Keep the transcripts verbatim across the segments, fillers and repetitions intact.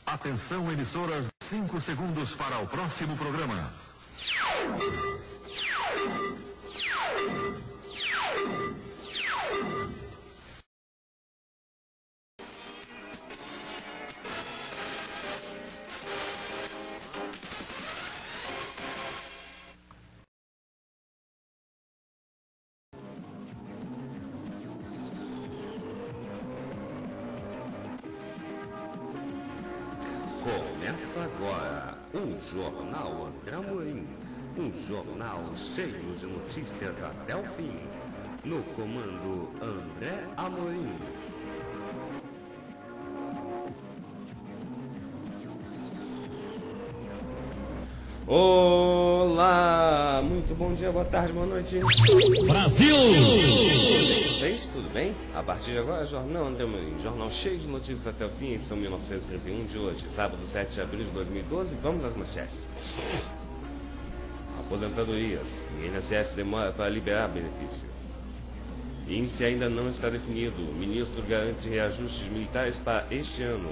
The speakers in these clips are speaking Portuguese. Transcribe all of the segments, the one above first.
Atenção, emissoras, cinco segundos para o próximo programa. Começa agora o Jornal André Amorim, um jornal cheio de notícias até o fim. No comando André Amorim. Olá, muito bom dia, boa tarde, boa noite. Brasil! Vocês, tudo bem? A partir de agora, Jornal André Amorim, jornal cheio de notícias até o fim, edição mil novecentos e trinta e um de hoje, sábado sete de abril de dois mil e doze, vamos às manchetes. Aposentadorias, o I N S S demora para liberar benefício. Índice ainda não está definido, o ministro garante reajustes militares para este ano.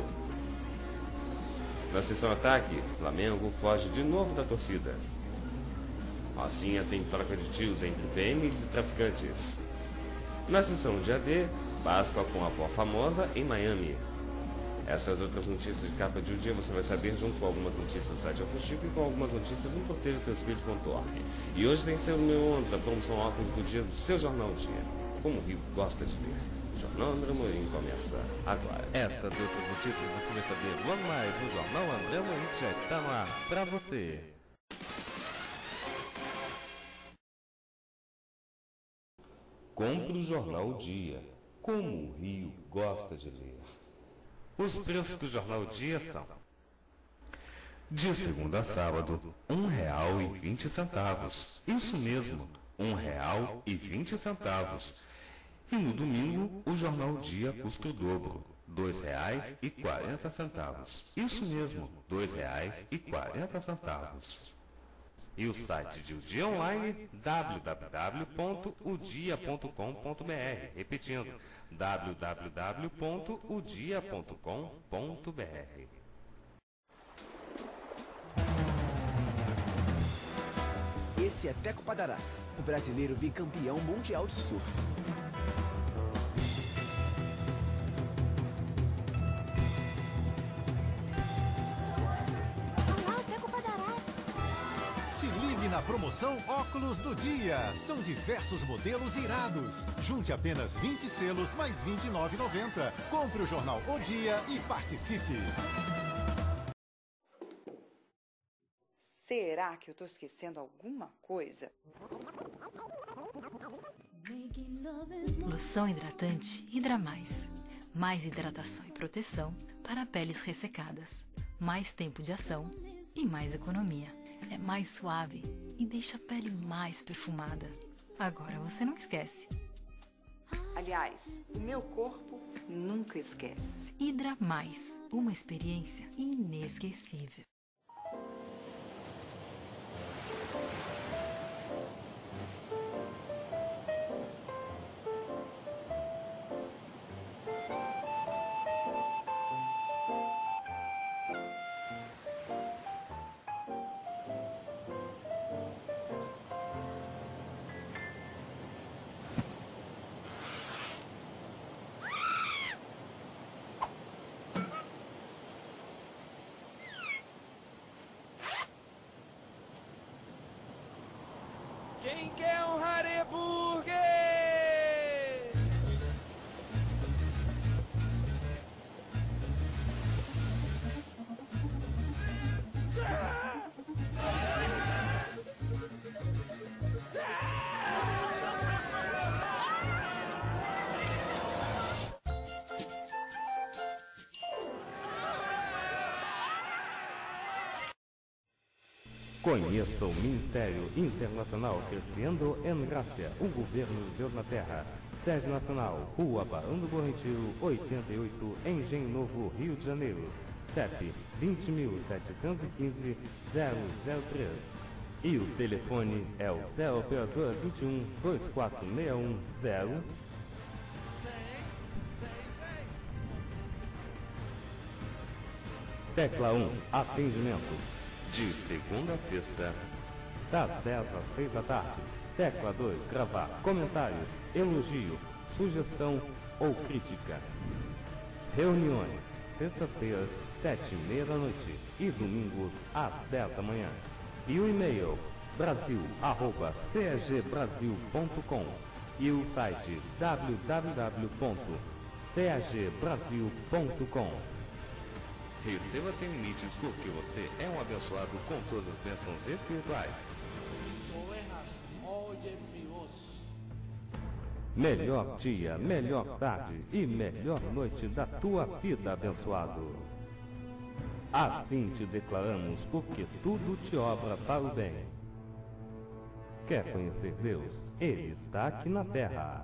Na sessão ataque, Flamengo foge de novo da torcida. Rocinha tem troca de tiros entre P Ms e traficantes. Na sessão de A D, Páscoa com a avó famosa em Miami. Essas outras notícias de capa de um dia você vai saber junto com algumas notícias do site Alto Chico e com algumas notícias do Proteja Teus Filhos ponto org. E hoje tem seu número onze da promoção óculos do dia do seu Jornal Dia. Como o Rio gosta de ler. O Jornal André Amorim começa agora. Estas e outras notícias você vai saber logo mais no Jornal André Amorim, que já está no ar para você. Compre o Jornal Dia. Como o Rio gosta de ler. Os preços do Jornal Dia são: de segunda a sábado, um real e vinte centavos. Isso mesmo, um real e vinte centavos. E no domingo, o Jornal Dia custa o dobro, dois reais e quarenta centavos. Isso mesmo, dois reais e quarenta centavos. E o site de O Dia Online, w w w ponto o dia ponto com ponto b r. Repetindo, w w w ponto o dia ponto com ponto b r. Esse é Teco Padarates, o brasileiro bicampeão mundial de surf. Se ligue na promoção Óculos do Dia. São diversos modelos irados. Junte apenas vinte selos mais vinte e nove reais e noventa centavos. Compre o jornal O Dia e participe. Será que eu tô esquecendo alguma coisa? Loção hidratante Hidra Mais. Mais hidratação e proteção para peles ressecadas. Mais tempo de ação e mais economia. É mais suave e deixa a pele mais perfumada. Agora você não esquece. Aliás, o meu corpo nunca esquece. Hidra Mais, uma experiência inesquecível. Quem quer um Hareburger? Conheça o Ministério Internacional Crescendo em Graça, o governo de Deus na Terra. Sede Nacional, Rua Barão do Bom Retiro, oitenta e oito, Engenho Novo, Rio de Janeiro. C E P vinte mil setecentos e quinze, zero zero três. E o telefone é o zero operador vinte e um, dois quatro seis um, zero. Tecla um, atendimento. De segunda a sexta, das dez às seis da tarde. Tecla dois, gravar comentário, elogio, sugestão ou crítica. Reuniões, sexta-feira, sete e meia da noite e domingos às dez da manhã. E o e-mail brasil arroba c e g brasil ponto com e o site w w w ponto c e g brasil ponto com. Receba sem limites porque você é um abençoado com todas as bênçãos espirituais. Melhor dia, melhor tarde e melhor noite da tua vida, abençoado. Assim te declaramos, porque tudo te obra para o bem. Quer conhecer Deus? Ele está aqui na terra.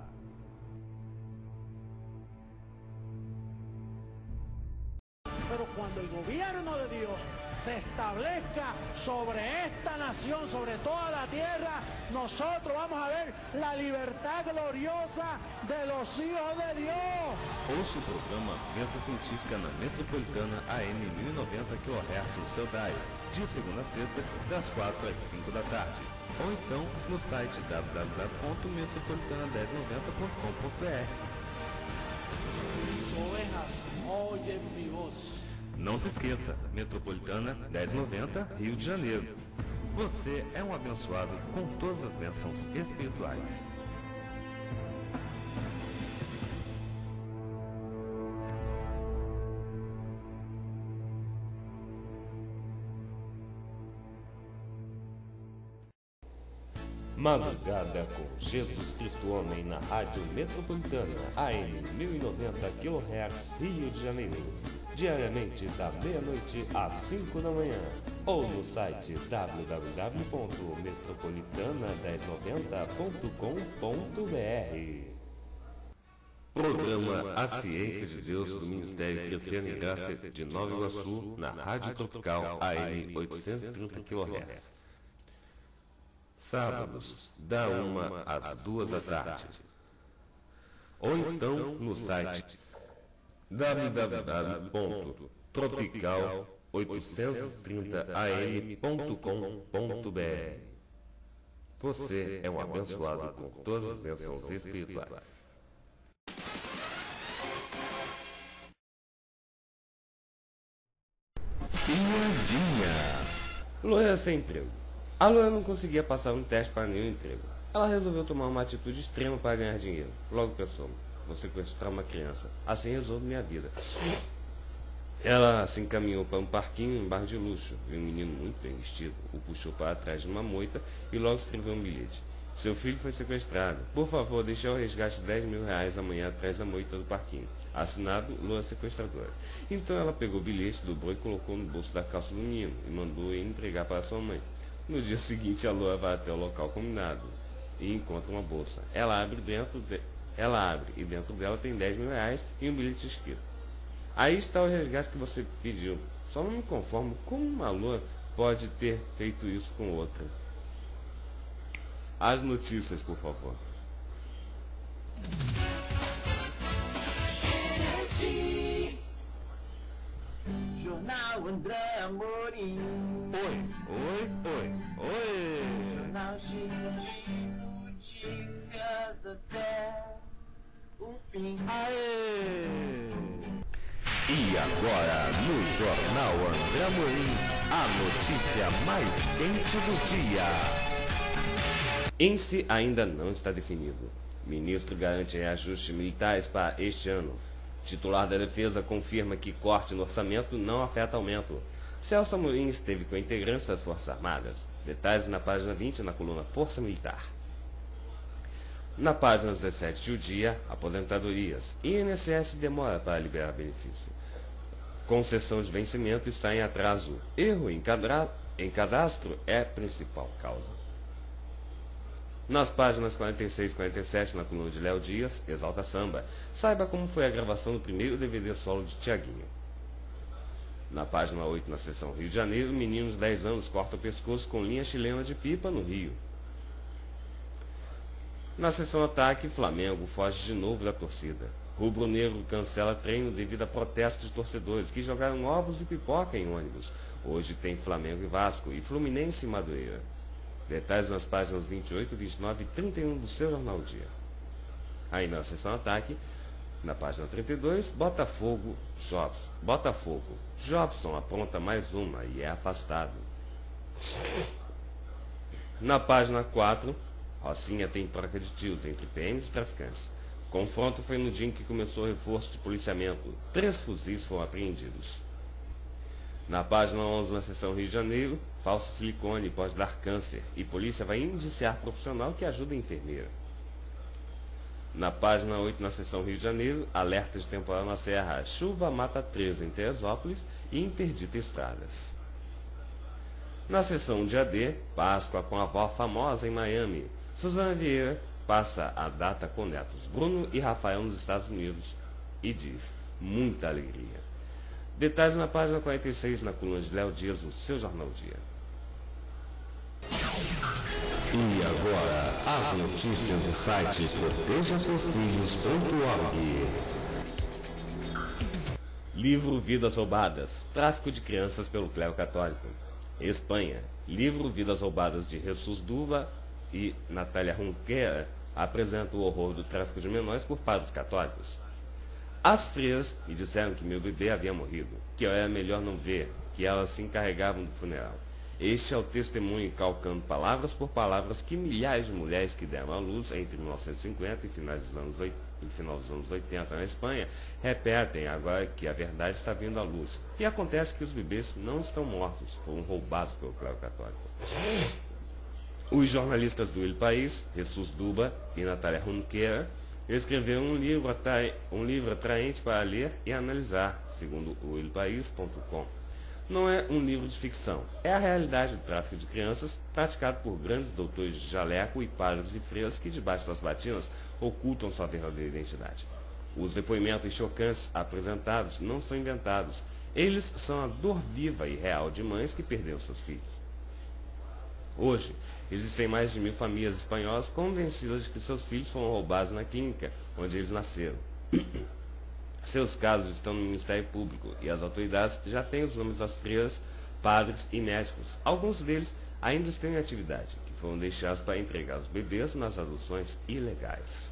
Pero cuando el gobierno de Dios se establezca sobre esta nación, sobre toda la tierra, nosotros vamos a ver la libertad gloriosa de los hijos de Dios. Ouça o programa Venta Científica na Metropolitana A M mil e noventa quilohertz no seu dial, de segunda a sexta, das quatro às cinco da tarde. Ou então no site w w w ponto metropolitana mil e noventa ponto com ponto b r. Mis ovejas oyen mi voz. Não se esqueça, Metropolitana mil e noventa, Rio de Janeiro. Você é um abençoado com todas as bênçãos espirituais. Madrugada com Jesus Cristo Homem na Rádio Metropolitana A M mil e noventa quilohertz, Rio de Janeiro, diariamente da meia-noite às cinco da manhã, ou no site w w w ponto metropolitana mil e noventa ponto com ponto b r. Programa A Ciência de Deus do Ministério Crescendo em Graça de Nova Iguaçu, na Rádio Tropical A M oitocentos e trinta quilohertz. Sábados, da uma às duas da tarde. Ou então no site w w w ponto tropical oitocentos e trinta a m ponto com ponto b r. Você é um abençoado com todas as bênçãos espirituais. Piadinha. Loira sem emprego. A Loira não conseguia passar um teste para nenhum emprego. Ela resolveu tomar uma atitude extrema para ganhar dinheiro. Logo pensou, vou sequestrar uma criança. Assim resolvo minha vida. Ela se encaminhou para um parquinho em um bar de luxo. Viu um menino muito bem vestido. O puxou para trás de uma moita e logo escreveu um bilhete. Seu filho foi sequestrado. Por favor, deixe o resgate de dez mil reais amanhã atrás da moita do parquinho. Assinado, Loira Sequestradora. Então ela pegou o bilhete, dobrou e colocou no bolso da calça do menino e mandou ele entregar para sua mãe. No dia seguinte, a Loira vai até o local combinado e encontra uma bolsa. Ela abre, dentro de... Ela abre e dentro dela tem dez mil reais e um bilhete escrito. Aí está o resgate que você pediu. Só não me conformo como uma Loira pode ter feito isso com outra. As notícias, por favor. Jornal André Amorim. Oi, oi, oi, oi. Jornal cheio de notícias até o fim. Aê! E agora, no Jornal André Amorim, a notícia mais quente do dia. Índice ainda não está definido. Ministro garante reajustes militares para este ano. Titular da Defesa confirma que corte no orçamento não afeta aumento. Celso Amorim esteve com integrantes das Forças Armadas. Detalhes na página vinte, na coluna Força Militar. Na página dezessete do dia, aposentadorias. I N S S demora para liberar benefício. Concessão de vencimento está em atraso. Erro em, cadra... em cadastro é a principal causa. Nas páginas quarenta e seis e quarenta e sete, na coluna de Léo Dias, Exalta Samba, saiba como foi a gravação do primeiro D V D solo de Tiaguinho. Na página oito, na seção Rio de Janeiro, meninos de dez anos cortam o pescoço com linha chilena de pipa no Rio. Na seção Ataque, Flamengo foge de novo da torcida. Rubro Negro cancela treino devido a protestos de torcedores que jogaram ovos e pipoca em ônibus. Hoje tem Flamengo e Vasco e Fluminense e Madureira. Detalhes nas páginas vinte e oito, vinte e nove e trinta e um do seu Jornal Dia. Aí na seção Ataque, na página trinta e dois, Botafogo, Jobs. Botafogo. Jobson apronta mais uma e é afastado. Na página quatro, Rocinha tem troca de tiros entre P Ms e traficantes. Confronto foi no dia em que começou o reforço de policiamento. Três fuzis foram apreendidos. Na página onze, na seção Rio de Janeiro, falso silicone pode dar câncer e polícia vai indiciar profissional que ajuda a enfermeira. Na página oito, na seção Rio de Janeiro, alerta de temporal na Serra. Chuva mata três em Teresópolis e interdita estradas. Na seção Dia D, Páscoa com a avó famosa em Miami. Suzana Vieira passa a data com netos Bruno e Rafael nos Estados Unidos e diz: muita alegria. Detalhes na página quarenta e seis, na coluna de Léo Dias, no seu Jornal Dia. E agora, as notícias do site proteja seus filhos ponto org. Livro Vidas Roubadas. Tráfico de crianças pelo clero católico. Espanha. Livro Vidas Roubadas de Jesus Duva e Natália Junquera apresenta o horror do tráfico de menores por padres católicos. As freiras me disseram que meu bebê havia morrido, que era melhor não ver, que elas se encarregavam do funeral. Este é o testemunho calcando palavras por palavras que milhares de mulheres que deram à luz entre mil novecentos e cinquenta e finais dos anos oitenta, e final dos anos oitenta na Espanha repetem agora que a verdade está vindo à luz. E acontece que os bebês não estão mortos, foram roubados pelo clero católico. Os jornalistas do El País, Jesus Duba e Natália Junquera, escreveram um livro, atrai, um livro atraente para ler e analisar, segundo o el país ponto com. Não é um livro de ficção, é a realidade do tráfico de crianças praticado por grandes doutores de jaleco e padres e freiras que debaixo das batinas ocultam sua verdadeira identidade. Os depoimentos chocantes apresentados não são inventados, eles são a dor viva e real de mães que perderam seus filhos. Hoje, existem mais de mil famílias espanholas convencidas de que seus filhos foram roubados na clínica onde eles nasceram. Seus casos estão no Ministério Público e as autoridades já têm os nomes das freiras, padres e médicos. Alguns deles ainda estão em atividade, que foram deixados para entregar os bebês nas adoções ilegais.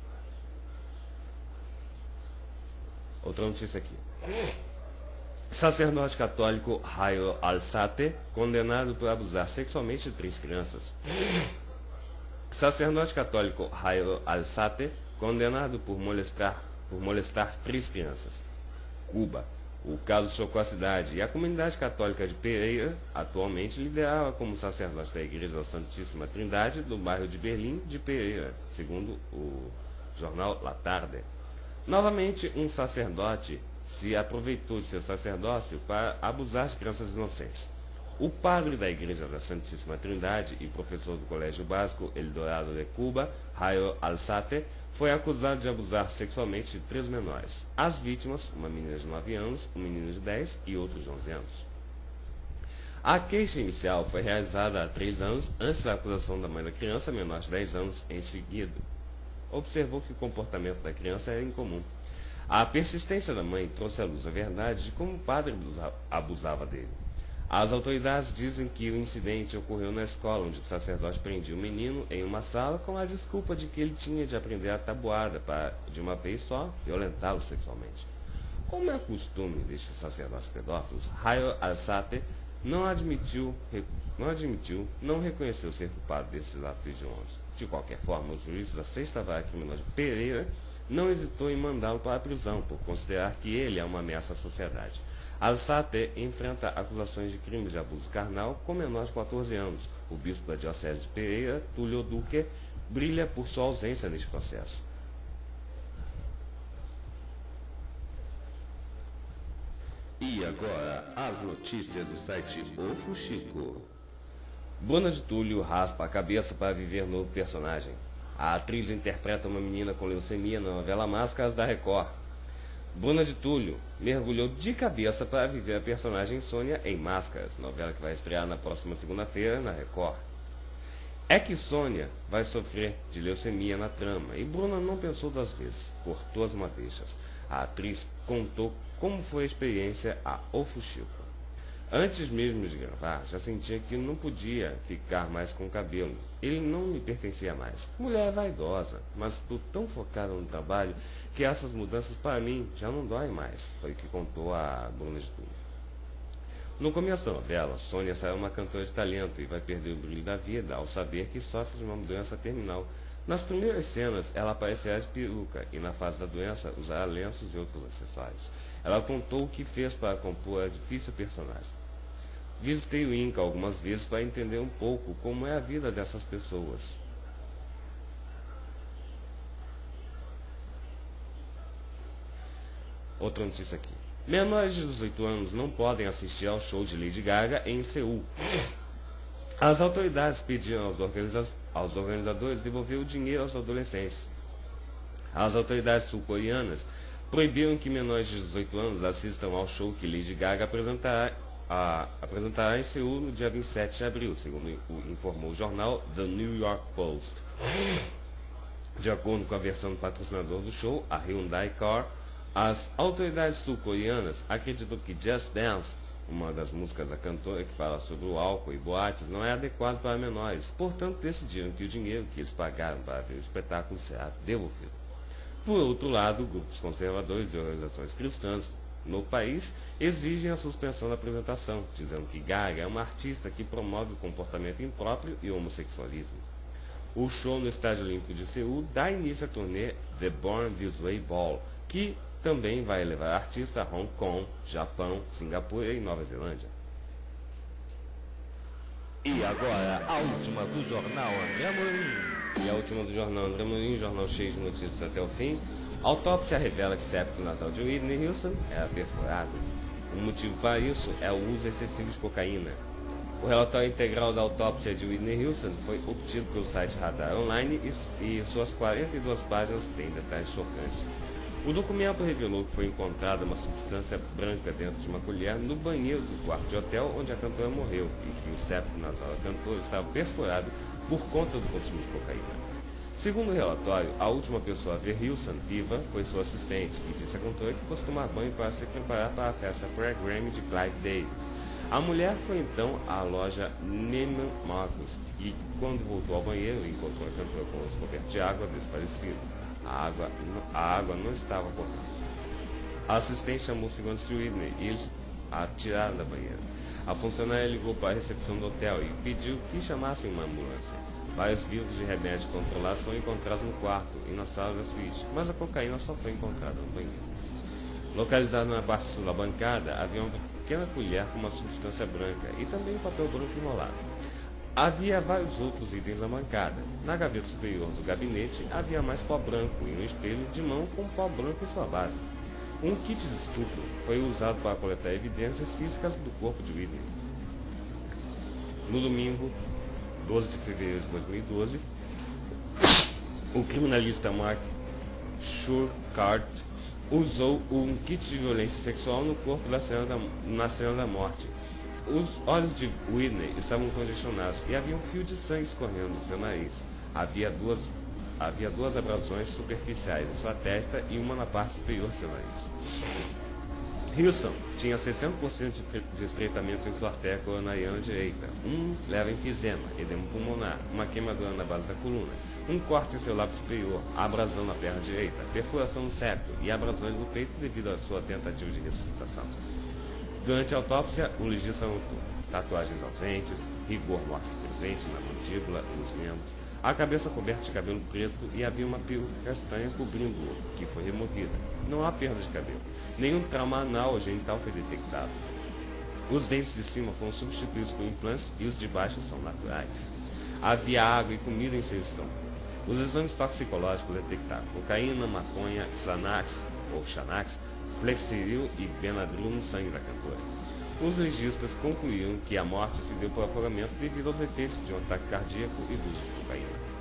Outra notícia aqui. Sacerdote católico Jairo Alzate, condenado por abusar sexualmente de três crianças. Sacerdote católico Jairo Alzate, condenado por molestar, por molestar três crianças. Cuba. O caso chocou a cidade e a comunidade católica de Pereira, atualmente liderava como sacerdote da Igreja da Santíssima Trindade do bairro de Berlim de Pereira, segundo o jornal La Tarde. Novamente, um sacerdote se aproveitou de seu sacerdócio para abusar de crianças inocentes. O padre da Igreja da Santíssima Trindade e professor do Colégio Básico El Dorado de Cuba, Jairo Alzate, foi acusado de abusar sexualmente de três menores. As vítimas, uma menina de nove anos, um menino de dez e outro de onze anos. A queixa inicial foi realizada há três anos, antes da acusação da mãe da criança, menor de dez anos, em seguida. Observou que o comportamento da criança era incomum. A persistência da mãe trouxe à luz a verdade de como o padre abusava dele. As autoridades dizem que o incidente ocorreu na escola, onde o sacerdote prendia o menino em uma sala com a desculpa de que ele tinha de aprender a tabuada para, de uma vez só, violentá-lo sexualmente. Como é costume destes sacerdotes pedófilos, Jairo Alzate não admitiu, não admitiu, não reconheceu ser culpado desses atos hediondos. De qualquer forma, o juiz da Sexta Vara Criminal de Pereira não hesitou em mandá-lo para a prisão, por considerar que ele é uma ameaça à sociedade. Alzate enfrenta acusações de crimes de abuso carnal com menor de quatorze anos. O bispo da Diocese de Pereira, Túlio Duque, brilha por sua ausência neste processo. E agora, as notícias do site O Fuxico. Bruna de Túlio raspa a cabeça para viver novo personagem. A atriz interpreta uma menina com leucemia na novela Máscaras da Record. Bruna de Túlio mergulhou de cabeça para viver a personagem Sônia em Máscaras, novela que vai estrear na próxima segunda-feira na Record. É que Sônia vai sofrer de leucemia na trama, e Bruna não pensou duas vezes, cortou as madeixas. A atriz contou como foi a experiência a O Fuxico. Antes mesmo de gravar, já sentia que não podia ficar mais com o cabelo. Ele não me pertencia mais. Mulher vaidosa, mas estou tão focada no trabalho que essas mudanças para mim já não doem mais, foi o que contou a Bruna de Tudo. No começo da novela, Sônia saiu uma cantora de talento e vai perder o brilho da vida ao saber que sofre de uma doença terminal. Nas primeiras cenas, ela aparecerá de peruca e na fase da doença usará lenços e outros acessórios. Ela contou o que fez para compor a difícil personagem. Visitei o Inca algumas vezes para entender um pouco como é a vida dessas pessoas. Outra notícia aqui. Menores de dezoito anos não podem assistir ao show de Lady Gaga em Seul. As autoridades pediram aos, organiza aos organizadores devolver o dinheiro aos adolescentes. As autoridades sul-coreanas proibiram que menores de dezoito anos assistam ao show que Lady Gaga apresentará, a, apresentará em Seul no dia vinte e sete de abril, segundo informou o jornal The New York Post. De acordo com a versão do patrocinador do show, a Hyundai Car, as autoridades sul-coreanas acreditam que Just Dance, uma das músicas da cantora que fala sobre o álcool e boates, não é adequado para menores. Portanto, decidiram que o dinheiro que eles pagaram para ver o espetáculo será devolvido. Por outro lado, grupos conservadores e organizações cristãs no país exigem a suspensão da apresentação, dizendo que Gaga é uma artista que promove o comportamento impróprio e o homossexualismo. O show no Estádio Olímpico de Seul dá início à turnê The Born This Way Ball, que também vai levar artistas a Hong Kong, Japão, Singapura e Nova Zelândia. E agora, a última do Jornal André Amorim. E a última do Jornal André Amorim, jornal cheio de notícias até o fim. Autópsia revela que septo nasal de Whitney Houston era perfurado. O motivo para isso é o uso excessivo de cocaína. O relatório integral da autópsia de Whitney Houston foi obtido pelo site Radar Online e, e suas quarenta e duas páginas têm detalhes chocantes. O documento revelou que foi encontrada uma substância branca dentro de uma colher no banheiro do quarto de hotel onde a cantora morreu e que o septo nasal da cantora estava perfurado por conta do consumo de cocaína. Segundo o relatório, a última pessoa a ver Houston viva foi sua assistente, que disse à cantora que fosse tomar banho para se preparar para a festa pré-Grammy de Clive Davis. A mulher foi então à loja Neiman Marcus e, quando voltou ao banheiro, encontrou a cantora com os cobertos de água desfalecida. A água, a água não estava correndo. A assistente chamou os segundos de Whitney e eles a tiraram da banheira. A funcionária ligou para a recepção do hotel e pediu que chamassem uma ambulância. Vários vidros de remédio controlados foram encontrados no quarto e na sala da suíte, mas a cocaína só foi encontrada no banheiro. Localizado na parte sul da bancada, havia uma pequena colher com uma substância branca e também um papel branco enrolado. Havia vários outros itens na bancada. Na gaveta superior do gabinete havia mais pó branco e um espelho de mão com pó branco em sua base. Um kit de estupro foi usado para coletar evidências físicas do corpo de Whitney. No domingo, doze de fevereiro de dois mil e doze, o criminalista Mark Shurkart usou um kit de violência sexual no corpo da cena da, na cena da morte. Os olhos de Whitney estavam congestionados e havia um fio de sangue escorrendo do seu nariz. Havia duas, havia duas abrasões superficiais em sua testa e uma na parte superior do seu nariz. Houston tinha sessenta por cento de estreitamento em sua artéria coronariana direita, um leve enfisema, edema pulmonar, uma queimadura na base da coluna, um corte em seu lábio superior, abrasão na perna direita, perfuração no septo e abrasões no peito devido à sua tentativa de ressuscitação. Durante a autópsia, o legista notou tatuagens ausentes, rigor mortis presente na mandíbula e nos membros, a cabeça coberta de cabelo preto e havia uma peruca castanha cobrindo-o, que foi removida. Não há perda de cabelo. Nenhum trauma anal ou genital foi detectado. Os dentes de cima foram substituídos por implantes e os de baixo são naturais. Havia água e comida em seu estômago. Os exames toxicológicos detectaram cocaína, maconha, Xanax ou Xanax, Flexeril e Benadryl no sangue da cantora. Os legistas concluíram que a morte se deu por afogamento devido aos efeitos de um ataque cardíaco e do uso de cocaína.